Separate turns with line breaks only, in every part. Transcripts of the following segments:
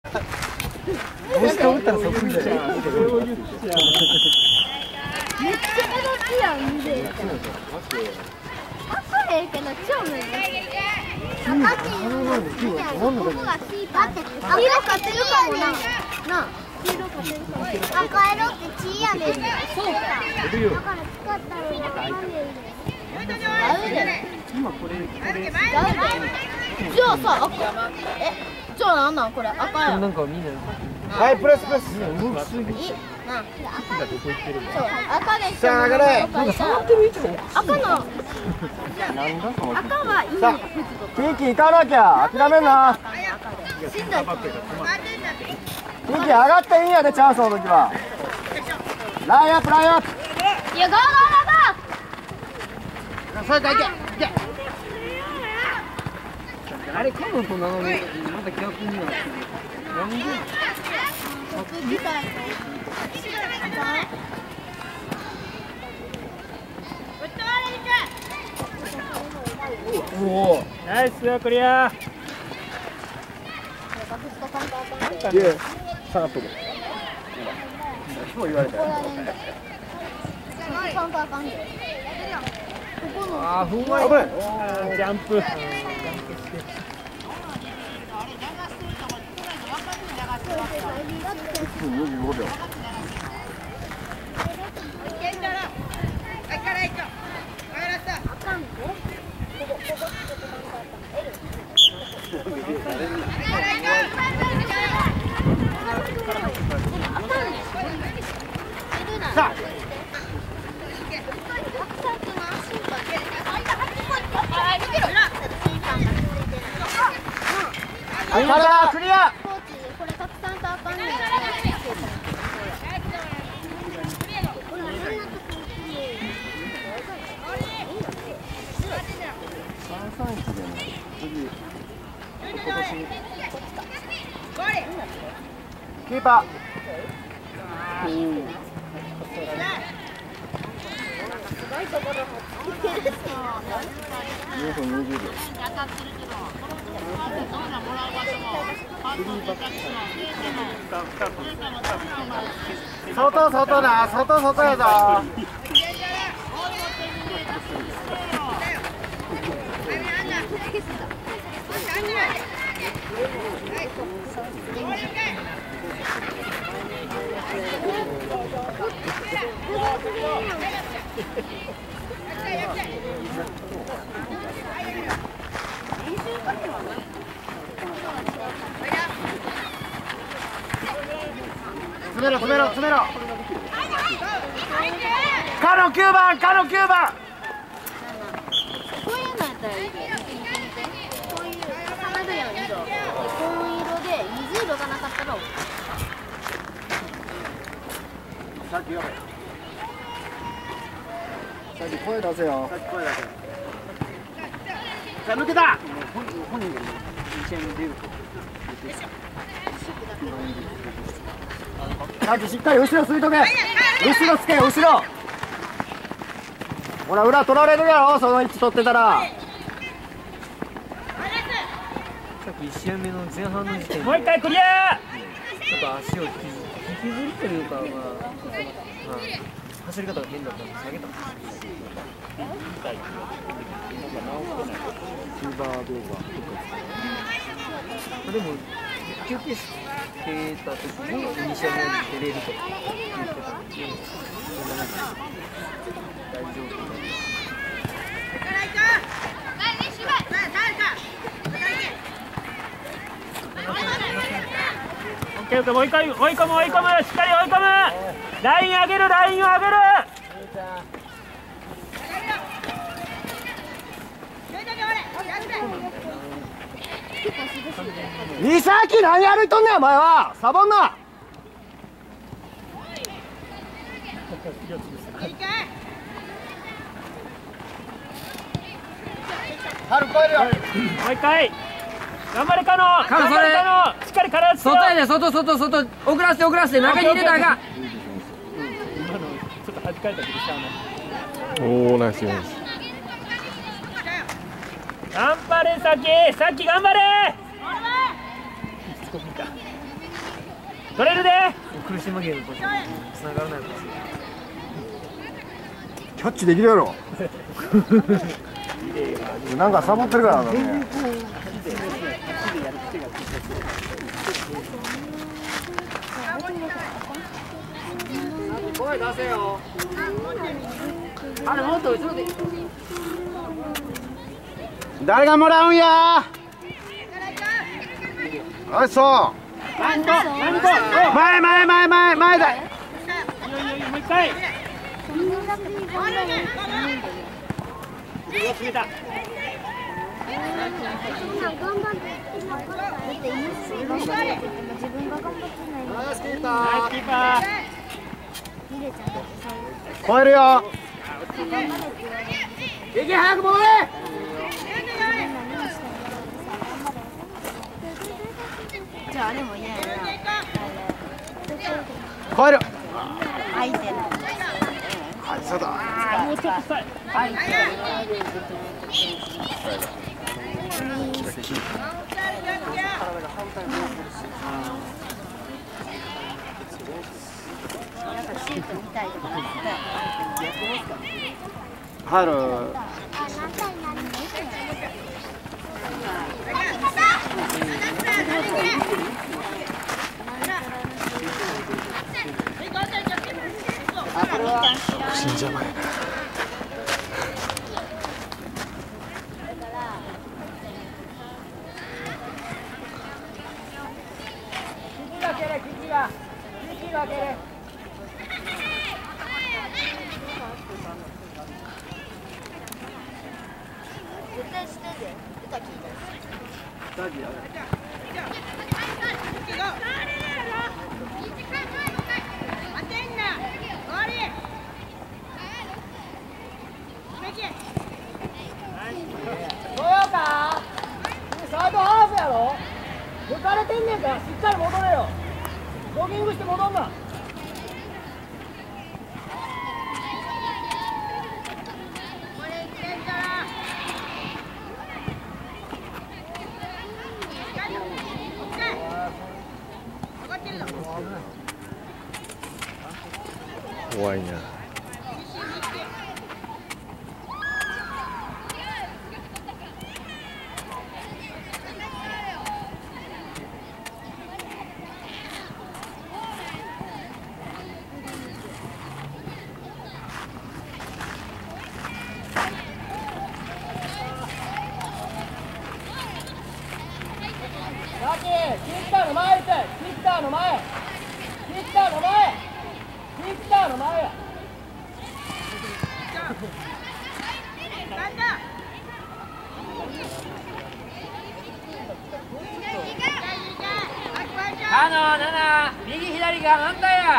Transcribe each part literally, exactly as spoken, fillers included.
もしかおったらそこみたいな。めっちゃ目立つやん、見て。かっこええけど、超目立つ。赤っていうのが好きじゃん。ここがキーパーって。黄色勝てるかもな。なあ。黄色勝てるかも。赤色って血やねん。そうか。だから使ったらわかんねえで。合うで。今これ、これ。合うで。じゃあさ、赤。え、じゃあなんなんこれ赤や。なんかみんな。はい、プレスプレス。動きすぎ。な。赤がどこ行ってるの。そう、赤で。さあ、上がれ。なんか触ってる位置が。赤の。なんだ。赤はいいね。キーキー行かなきゃ、諦めんな。しんどい。キーキー上がっていいんやで、チャンスの時は。ラインアップ、ラインアップ。いや、ゴーゴーゴーゴー。さあ、行け、行け。あれ、カモとなのに、また逆になってる。なんで。おお、ナイスクリア。いえ、下がっとる。そう言われたよ。ああ、ふんわり。ジャンプ。よんじゅうごびょう。さあ。クリア。これたくさんとあかんねん。キーパー。外外だ、外外やぞ。詰めろ詰めろ詰めろ。カノきゅうばん、カノきゅうばん。こういうのやったらいいけど、こういう花びらの色、紺色で水色がなかったら。さっきやれ。さっき声出せよ。さっき声出せ。さあ抜けた。本人が一円出ると。ちゃんとしっかり後ろついとけ。後ろつけ、後ろ。ほら、裏取られるやろ、その位置取ってたら。さっきいち試合目の前半の時点でもう一回クリア。ちょっと足を引きずりというか、まあ、まあ、走り方が変だったので下げたんです。シルバー動画とかでも休憩してた時にイニシャルに出れると言ってたので、大丈夫だ。もう一回追い込む追い込む、しっかり追い込む。ライン上げる、ラインを上げる。伊崎何歩いとんねんお前は。サボんな。春超えるよ。もう一回頑張れカノ。カノそれしっかり体つけよう。外やで、外外外遅らせて遅らせて中に入れたらあかん。今のちょっと弾かれたけどしゃあない。おおナイスナイス。頑張れさき、さき頑張れ。
取れるで。
苦し紛れのとこにつながらないのか。
キャッチできるやろ。なんかサボってるからだね。
声出せよ。あれもっと後ろで。
誰がもらうんや。あ、そう。前前前前前だ。
いいよいいよもう一回。決めた。ナイスキーパー。
超えるよ。
いけ早く戻れ。
じゃああれも嫌やな。
超える。
相手の。
はい、そうだ。
ああもうちょっとさい。はい。
シートみたいとかなって
入る。死んじゃまえな。
キキが蹴れキキがキキが蹴れ。
絶対してるで。歌聞いた。
スタジアム。
そうよか。サイドハーフやろ。抜かれてんねんからしっかり戻れよ。ジョギングして戻んな。
怖いな。
ラッキー、キッターの前行って、キッターの前、キッターの前、キッターの前や。あのなな、右左が反対や。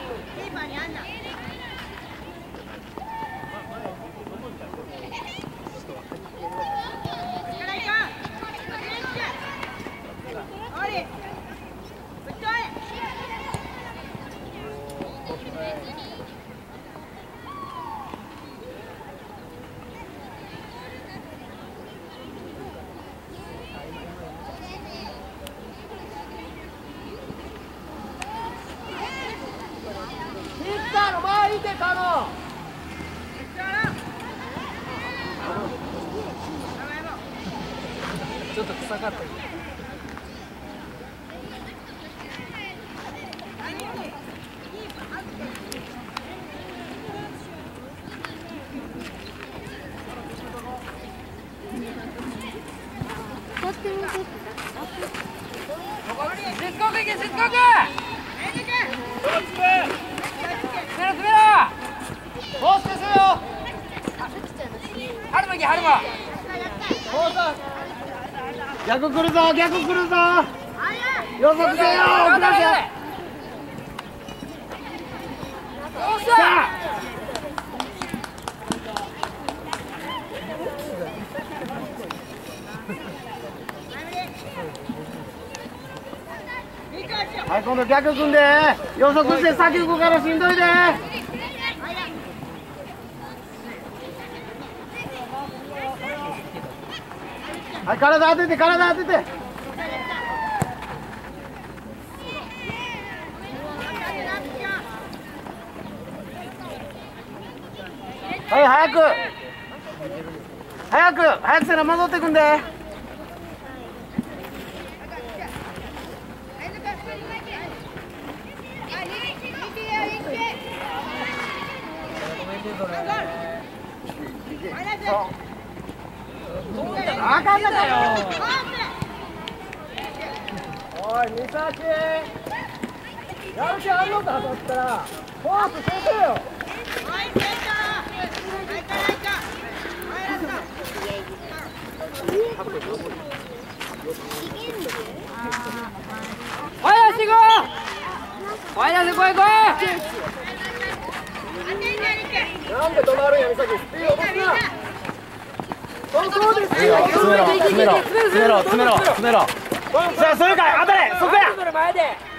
ちょっと臭かった。
逆来るぞ、逆来るぞ。予測せよ。はい、今度逆組んで予測して先行くからしんどいで。はい、体当てて体当てて。 はい早く早く早くせな戻ってくんで。あかんだよ。
おい、三崎。やる気あんのかと思ったら、フォースしてくれよ。おい、出していこう。おい、出してこい、こい。なんで止まるんや、三崎。スピード落とすな。そうそうです。
詰めろ詰めろ詰めろ詰めろ詰めろ。さあそれか当たれそこや。
前で。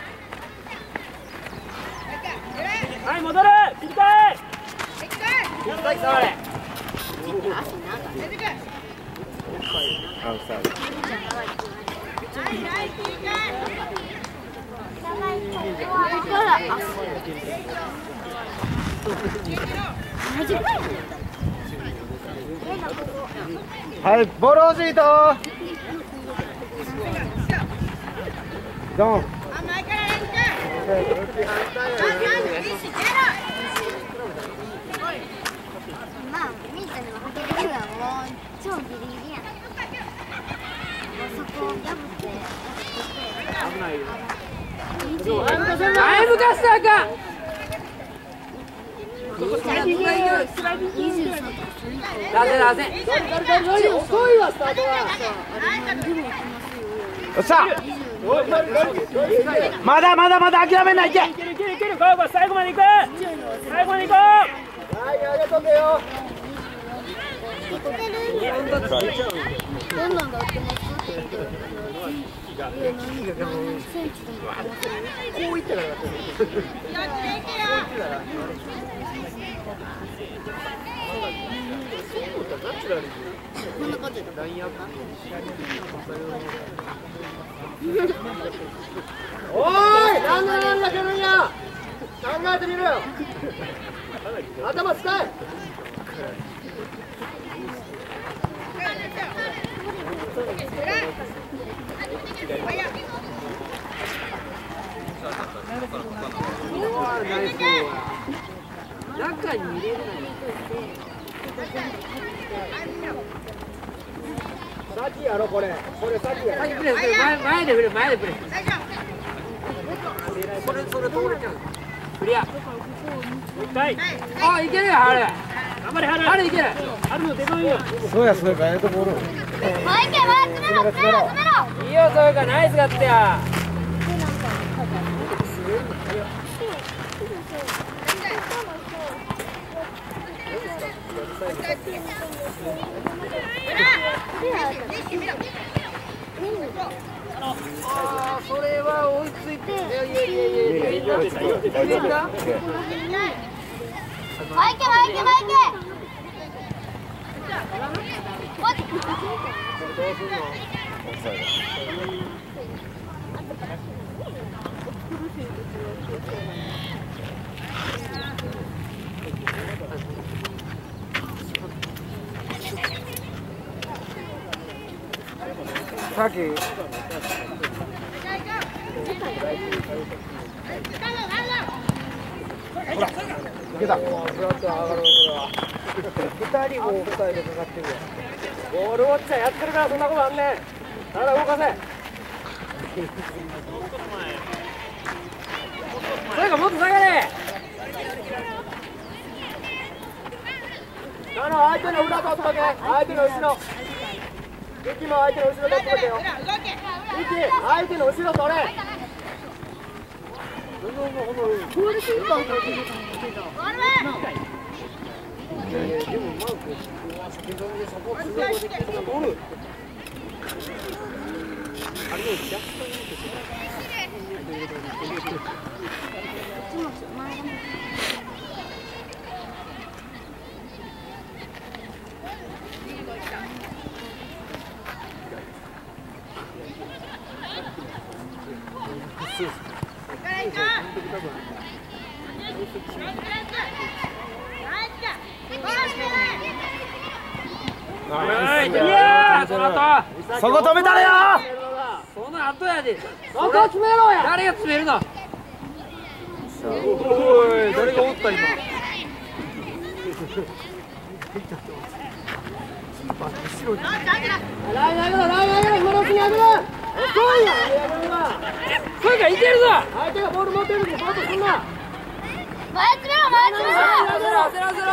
はい戻る。切り替え。切り替え触れ。
アウトサイド。はいボール欲しいと。ドン。
まあミートにもかけてくるわ。もう超ギリギリやん。もうそこを破って危ないよ。
だいぶかしたらあかん。
出せ
出せ。遅いわスタートは。
よっしゃ。まだまだまだ諦めないで。
いけるいけるいける。これ最後まで行く。最後まで行こう。はい上げとけよ。
どんなんだってます。
こういったら。
こんな感じだ。
おい、なんでなんだけどんや。考えてみろよ。頭使え。中に入れるの。先やろこれ。これ先やろ。先プレス前前で振る前でプレス。それそれ通れちゃう。クリア。もう一回。あいけるよハル。頑張れハル。ハルいける。ハルの出番よ。
そうやそうやええところ。
もう一回回って詰めろ詰めろ詰めろ。
いいよそういうかナイスガッツや。ああそれは追いついて。いやいやいやいやいやいや。
もう一回もう一回もう一
さっきほらいけた。
二人もオフサイドかかってるよ。ボールウォッチャーやってるからそんなことあんねん。体動かせ。それかもっと下がれ。あの相手の裏取っとけ。相手の後ろ。ユキも相手の後ろ取っとけよ。ユキ相手の後ろ取れ。
ゴールキーパーが出てたんだけど。
でもマーク先ほどでサポートすることできるの取る。あれのジャストに入れて
そこ止めたれよ。
その後やで。そこ決めろや。誰が詰めるの。おい、誰がおった今。後ろに。ライン上げろ、ライン上げろ、今のうちに上げろ。遅いや。声がいけるぞ。相手がボール持ってるのにバットすんな。
前詰めろ、前詰めろ。
焦ろ焦ろ焦ろ。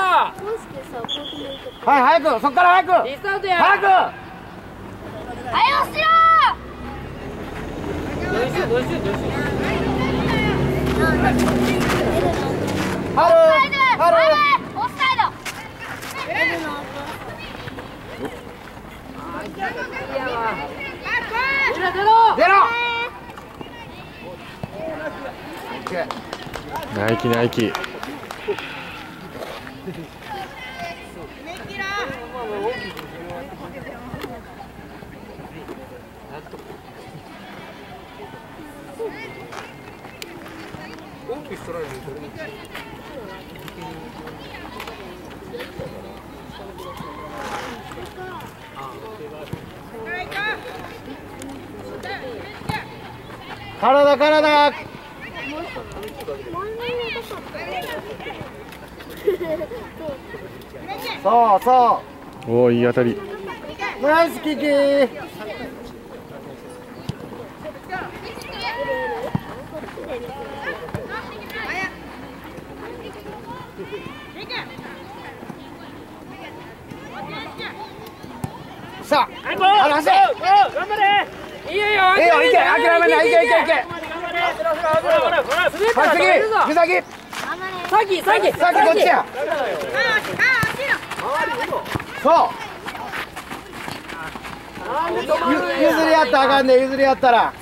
はい、早く、そっから早く。
リスタートや。
早く。
早くしろ。
どうしようどうしようどうしよう。
春、春。
オフサイド。
出ろ
出ろ。
ナイキナイキ。
体体。そうそ
おお、いい当たり。
う。ナイスキキ。さあ、あ、走れ。
頑張れ。いいよいいよ。
いいよ、いけ、諦めない、いけ、いけ、いけ。はい、次、先。
先、先、
先、こっちや。そう。ゆ譲り合ったらあかんで、譲り合ったら。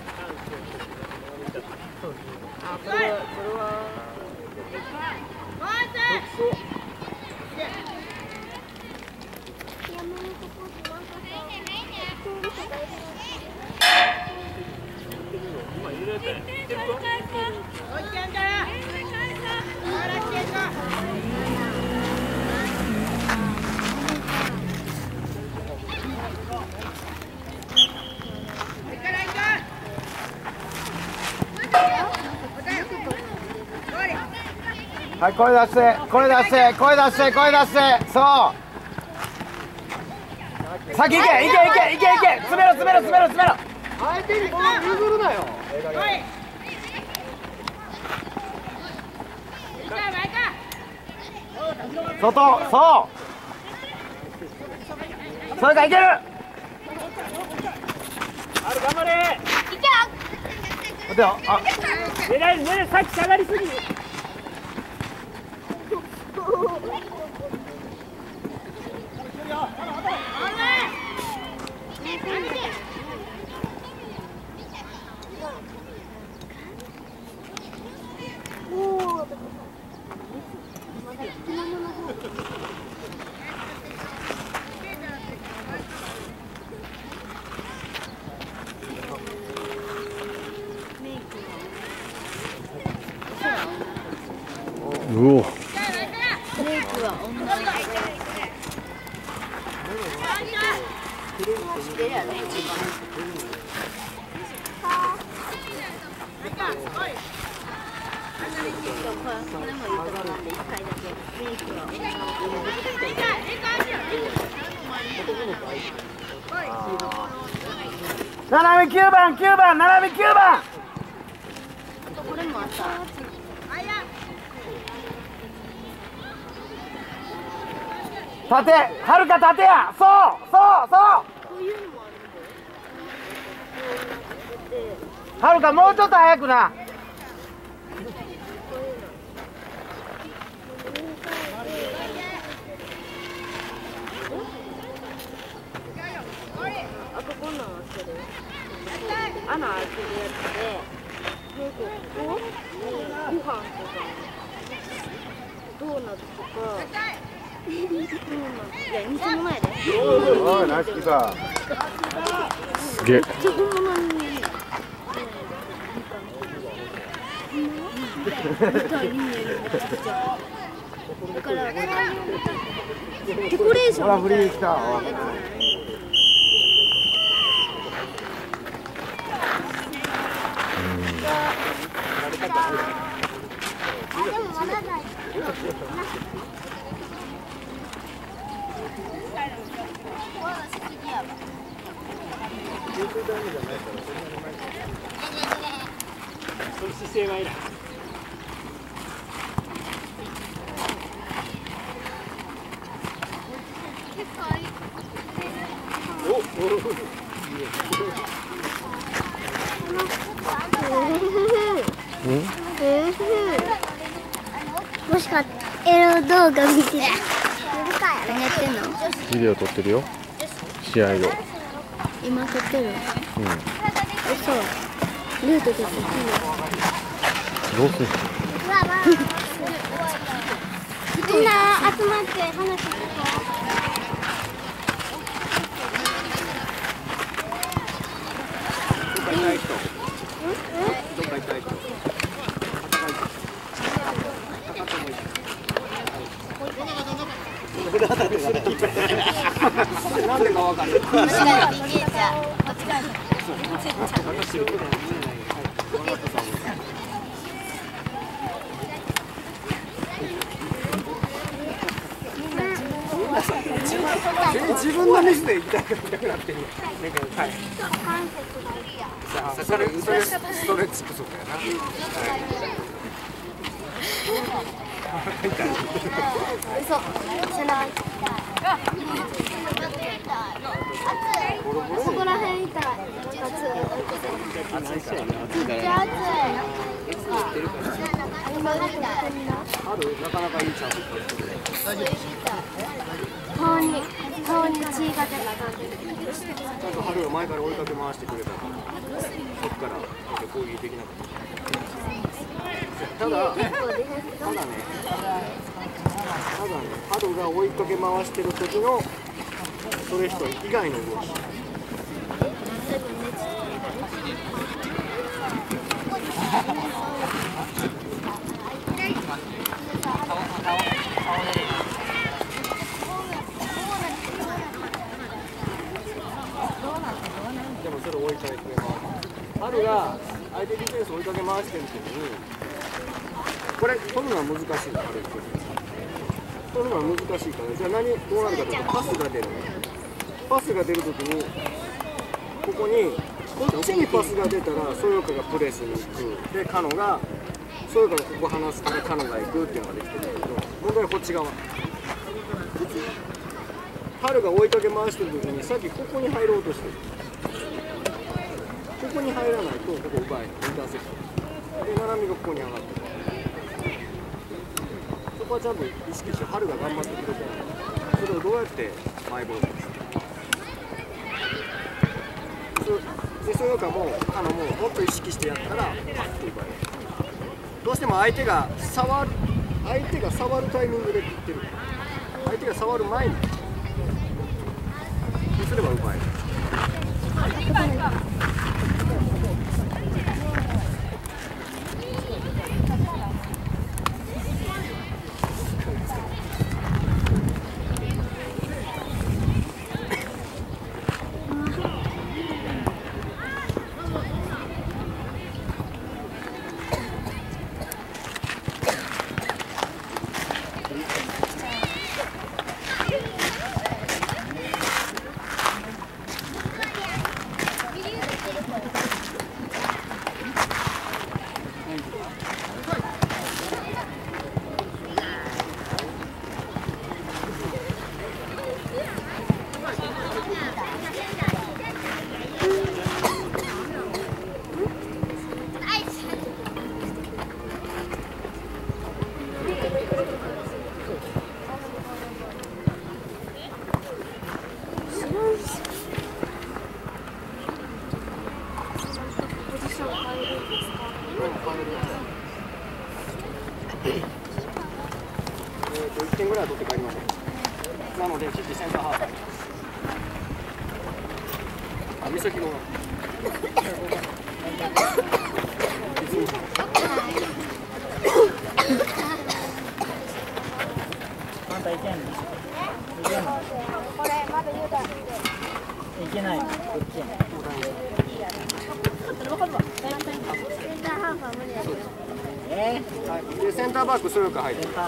はい、声出して、声出して、声出して、声出して、そう。先行け、行け、行け、行け、行け、詰めろ、詰めろ、詰めろ、詰めろ。
相手にボール譲るなよ。
外、そう。それか、いける。
ある、頑張れ。
いけ。
待てよ、あ。
狙い、狙い、さっき下がりすぎ。
うお。
斜めきゅうばん、きゅうばん、斜めきゅうばん。
これもあった。
縦、はるか縦や。そう、そう、そう。はるかもうちょっと早くな。
あそこのそれ穴開いてるやつで、なんかここご飯とかドーナツとかいや店の前で
おい、ナイスキーパー。
すげえ。
ちょ本物に見たいに見えるめちゃくちゃだからデコレーションみたいな。
ほらフリー来た。
あ、でもまだない。
その姿勢はいらん。おお。
もしかエロ動画見てる。何やってんの？
ビデオ撮ってるよ。試合を。
今撮ってる。
うん。
嘘。ルートで撮ってる。
どうする？
みんな集まって話してる。
どっか行きたい人。なんでかわかんない。自分のミスで行きたくなってる。はい。それそれストレッチ不足やな。
嘘。背中。そこら辺痛い。熱い。
暑いからね。暑いからね。
めっちゃ熱い。
あるなかなかいいチャンス。
顔に顔に血が出た。
ちゃんと春が前から追いかけ回してくれたから、そっから攻撃できなかった。ただ、ただね、ただね、春が追いかけ回してる時のそれ人以外の動き。でもそれ追いかけ回す。春が相手ディフェンスを追いかけ回してる時に、これ取るのは難しいの、春って。取るのは難しいから、じゃあ何どうなるかというと、パスが出る。パスが出るときに、ここに、こっちにパスが出たら、そよかがプレスに行く。で、カノが、そよかがここ離すから、カノが行くっていうのができてるんだけど、問題はこっち側。春が追いかけ回してるときに、さっきここに入ろうとしてる。ここに入らないと、ここ奪えない。インターセプト。で、七海がここに上がってる。そこはちゃんと意識して、春が頑張ってくれてる。それをどうやってマイボールにする。で、そよかも、カノも、もっと意識してやったら、パッと奪える。どうしても相手が触る、相手が触るタイミングで切ってる。相手が触る前に。そうすれば奪える。いってんぐらいは取って帰りましょう。なので、チッチセンターハーフ。あ、美咲の。 はい、でセンターバックそよか入ってる。で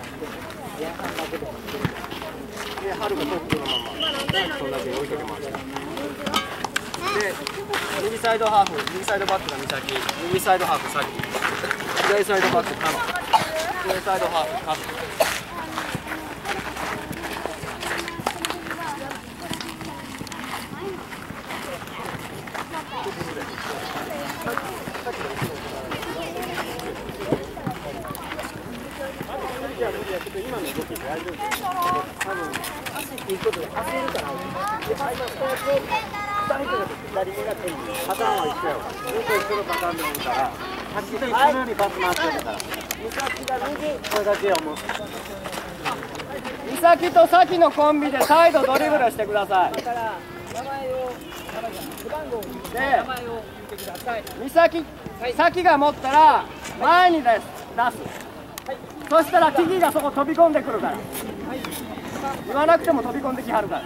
春がトップのままそんだけ追いかけました。で右サイドハーフ、右サイドバックが美咲、右サイドハーフさっき、左サイドバックカノ、左サイドハーフカノ。今の動きで大丈夫です。多分足っていうことで焦るから。で、今こうやって左手が左手が手にパターンは一緒やわ。ずっと一緒のパターンでもいいから、足と一緒のようにパス回ってるから。美咲が右、これだけをもう。美咲と咲のコンビでサイドドリブルしてください。だから名前を背番号を言って名前を言ってください。美咲、咲が持ったら前にです出す。そしたらティギがそこ飛び込んでくるから、言わなくても飛び込んできはるから。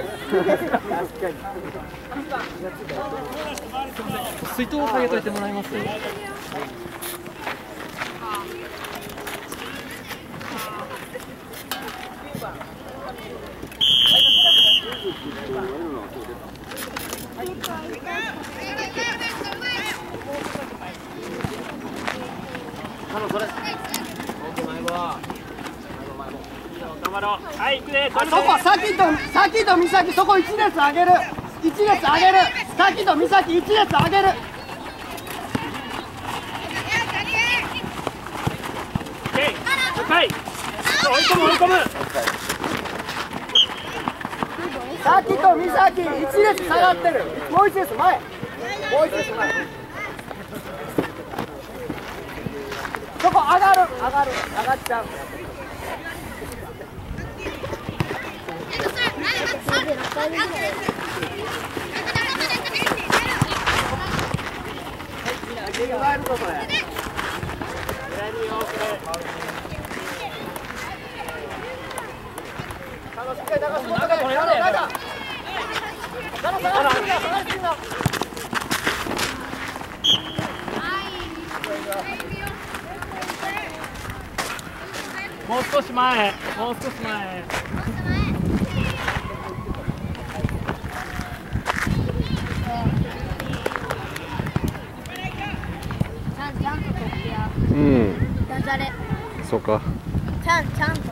水筒をかけといてもらえます？
はい、行くね。
そこ、さきと、さきと美咲、そこ一列上げる。一列上げる。さきと美咲、一列上げる。
はい。追い込む、追い込む。
さきと美咲、一列下がってる。もう一列前。もう一列前。そこ上がる、上がる、上がっちゃう。
もう少し前、もう少し前。
うん。そうか。
ちゃんちゃんと。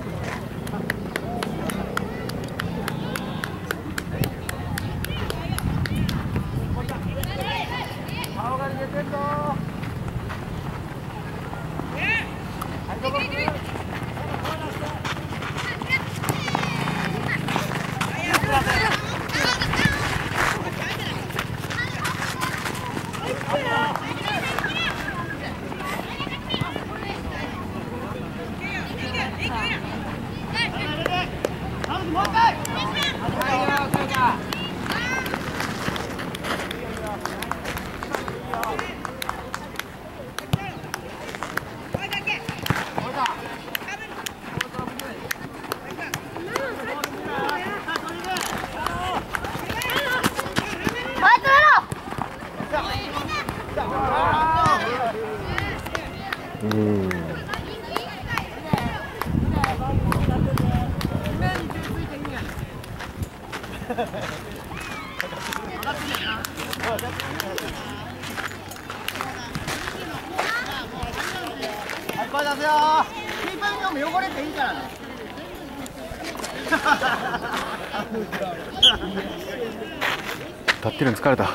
顔が出てるぞ。
うん。
はい、声出すよ。キーパーにも汚れていいからね。
立ってるの疲れた。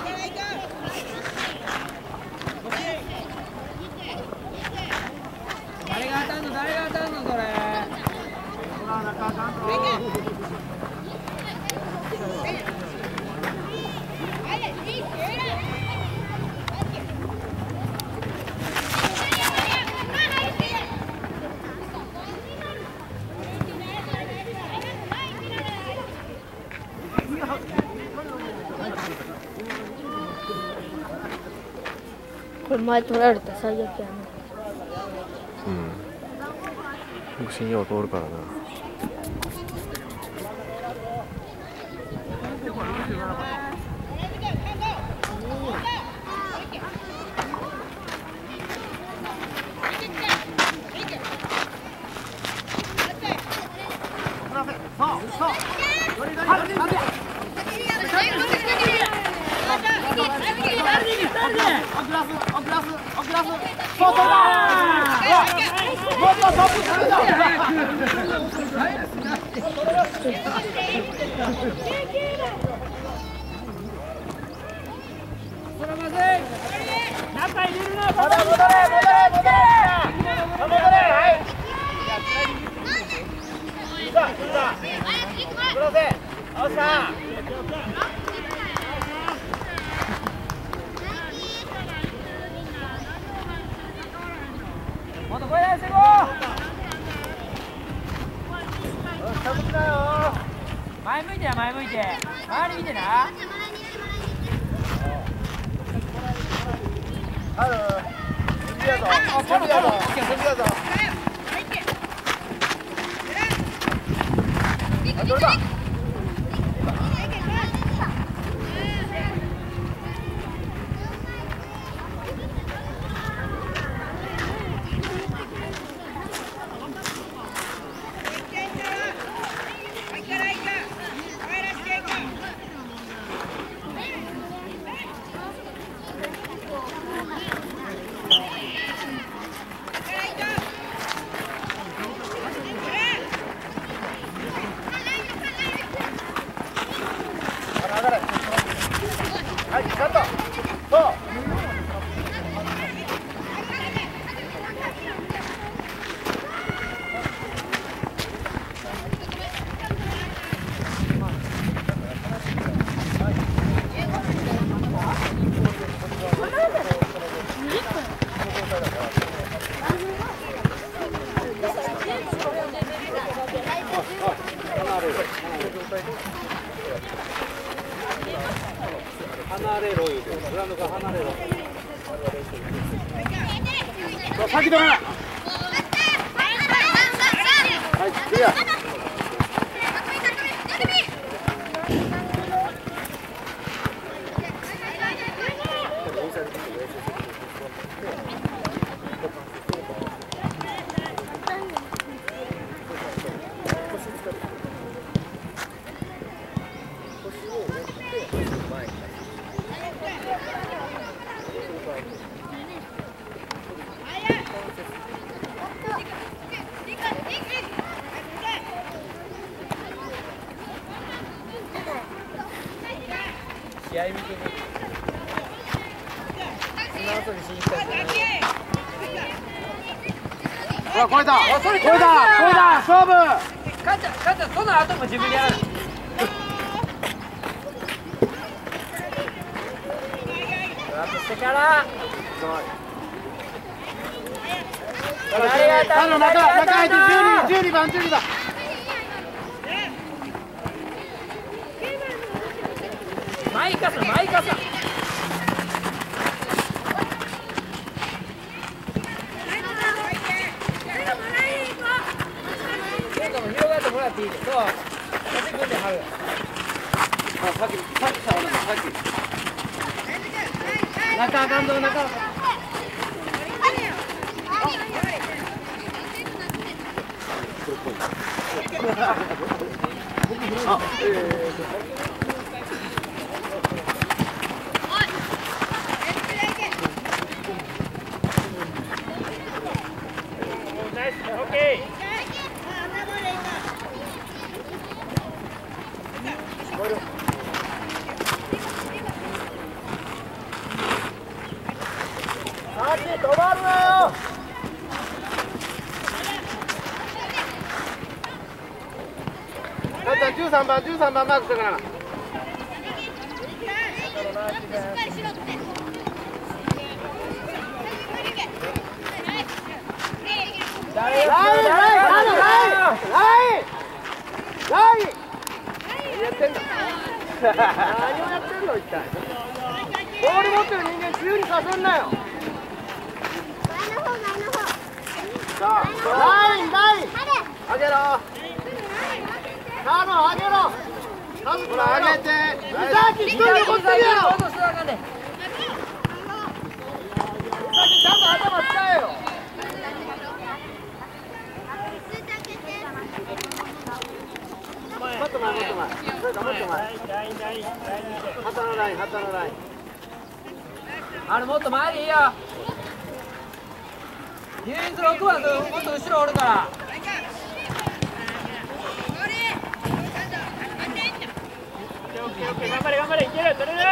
誰が当たんの誰が当たんのそれ。
これ前取られた最悪やな。
うん。僕信用通るからな。
前向いてや前向いて周り見てな。
ある次やぞ次やぞ次やぞあどれだはい、カット。そう。離れろ言うて、グラウンドから離れろ。先止め。はい、クリア。試合見てる。その後に新したんじゃない。ほら、超えた。超えた。超えた。勝負。
勝った勝ったその後も自分でやる。ラップしてから。
あの中中入って十二十二番十二番。
マイカさんマイカさん。広がってもらっていいです。そう。足組んではる。
あ、さっきさっきさっき。中あかんぞ中。あ、ええ。止まるなよ。だったら十三番十三番マークしたから。ラインラインラインライン何やってんの何をやってんの一体。ボール持ってる人間自由にさせんなよ。さあラインライン上げろカード上げろほら上げて伊崎一人残ってるやろ。伊崎ちゃんと頭使えよ。もっと前もっと前それかもっと前旗のライン旗のライン
あれもっと前でいいよ。 ディフェンスの奥はもっと後ろおるから。頑張れ頑張れいける取れる。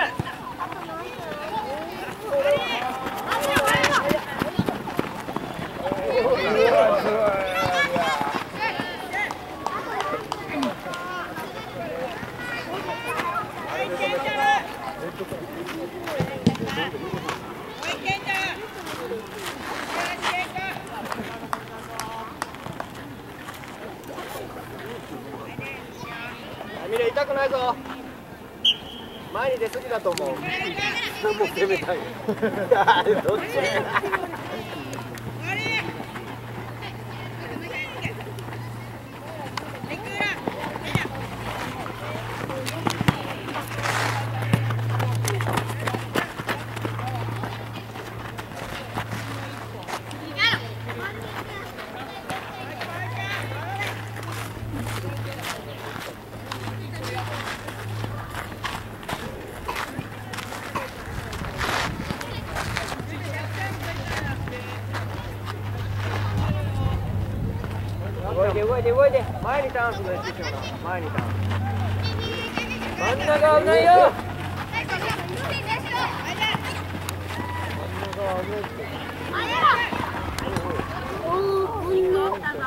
ミレ痛くないぞ。前に出過ぎだと思う。もう攻めたい。どっち？動いて動いて動いて前にターンするの意識しような。前にターン真ん中危ないよ。真ん中危ないって
おー、こんな。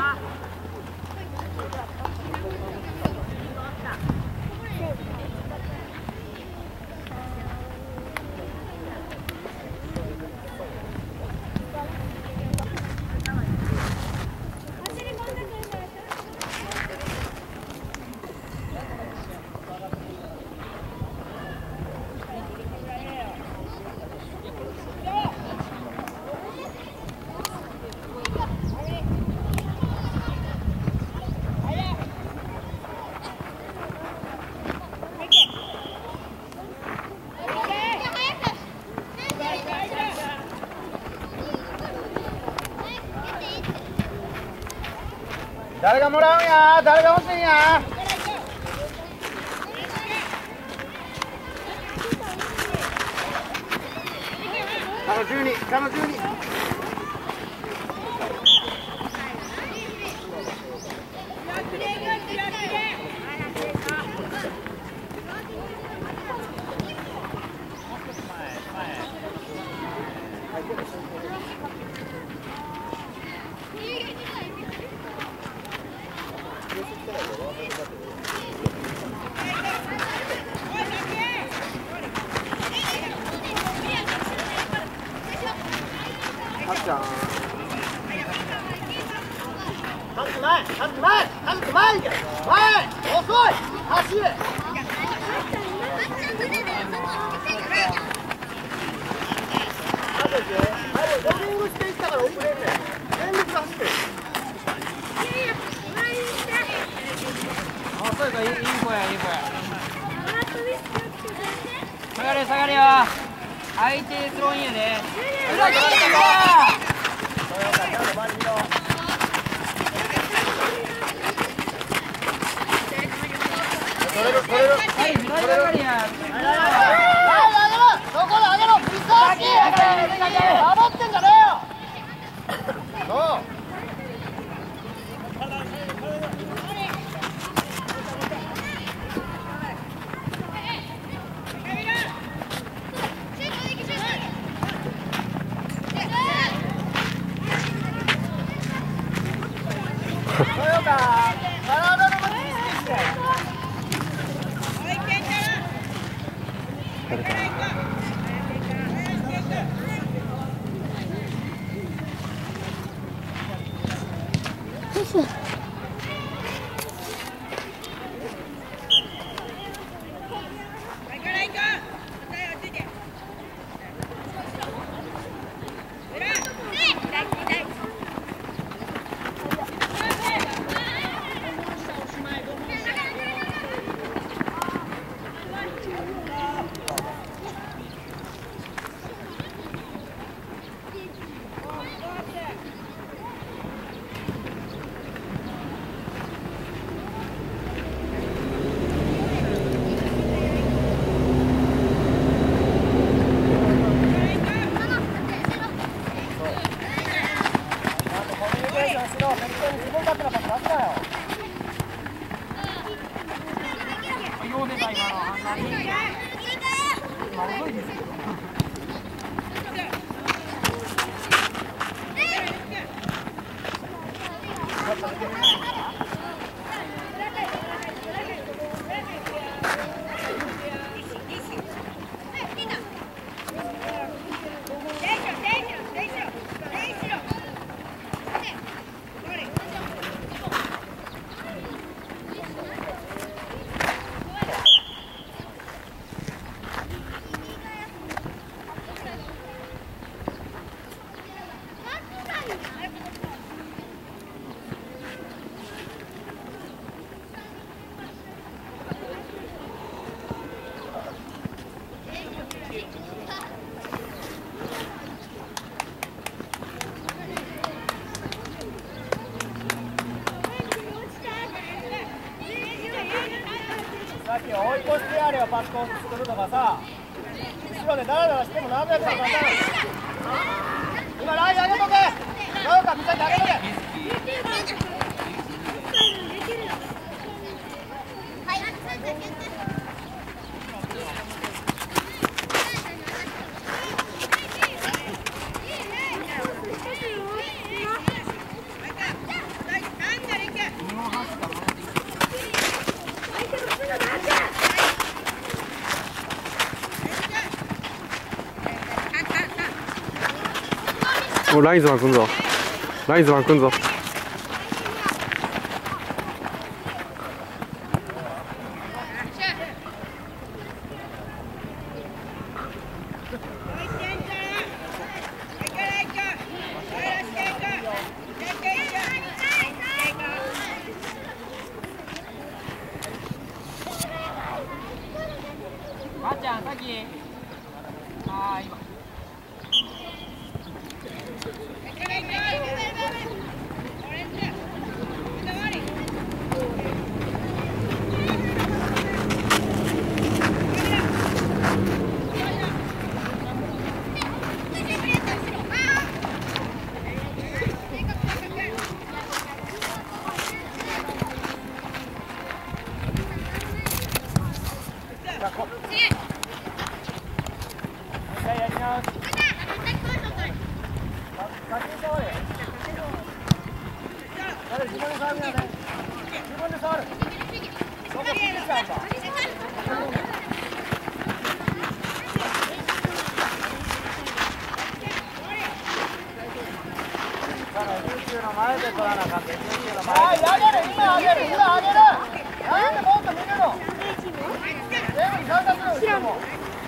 誰がもらうんや。誰が欲しいんや。カノじゅうに、カノじゅうに。ハッちゃん。ハッ前、ハッ前、ハッ前に前、遅い、走れ。ロビングしていったから遅れんねん。全力で走って。
あ、そうか、いい子や、いい子や。下がれ、下がれよ。相手スローインやで。裏取ったか。
取れる、取れる。
はい、左上がりや。
そこで上げろ、振り返し。守ってんじゃねえよ。そう。 慢しろ。適当に自分勝手なパス出すなよ。
よう出た今のあんなに。まあ遅いですけど。
さっき追い越してやれよ、パスコース作るとかさ、後ろでダラダラしても何百万かかる。今ライン上げとけ、なんか見せてあげとけ。
おライズマン来んぞ。ライズマン来んぞ。
まっちゃん、さっき。ああ、今。
はい、上げる、今上げる、今上げる。なんでもっと見るの。全部に参加するよ、もう。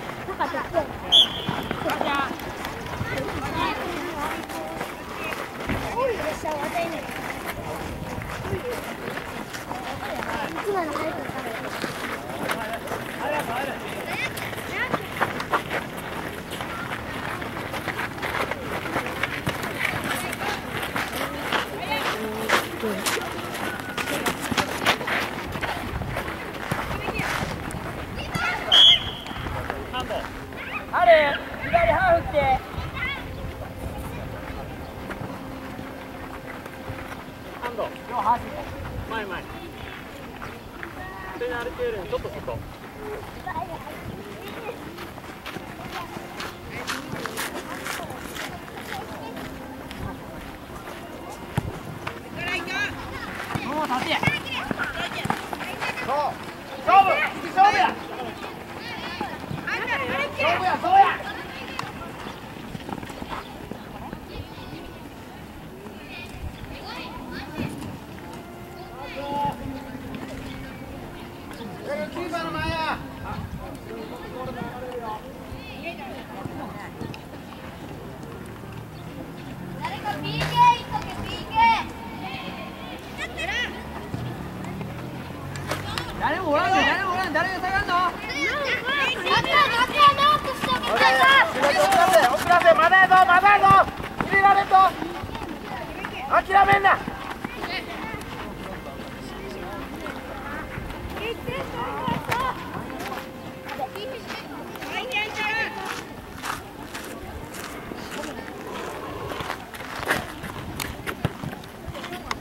あれ、左ハーフって。
ハンド、両端。前前。ペナルティーよりもちょっと外。
もう立て。
そう。勝負、勝負や。勝負や、そうや。キーパーの前や。
誰か ピーケー いっとけ ピーケー。
誰もおらんの、誰もおらん、誰が下がんの。
遅らせ、まだやぞ、まだやぞ。入れられんぞ。諦めんな。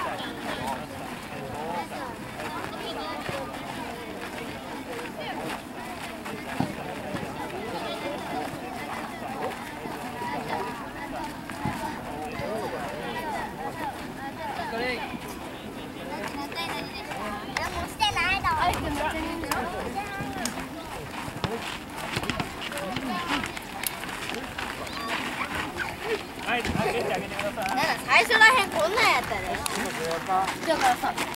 最初らへんこんなんやったでだからさ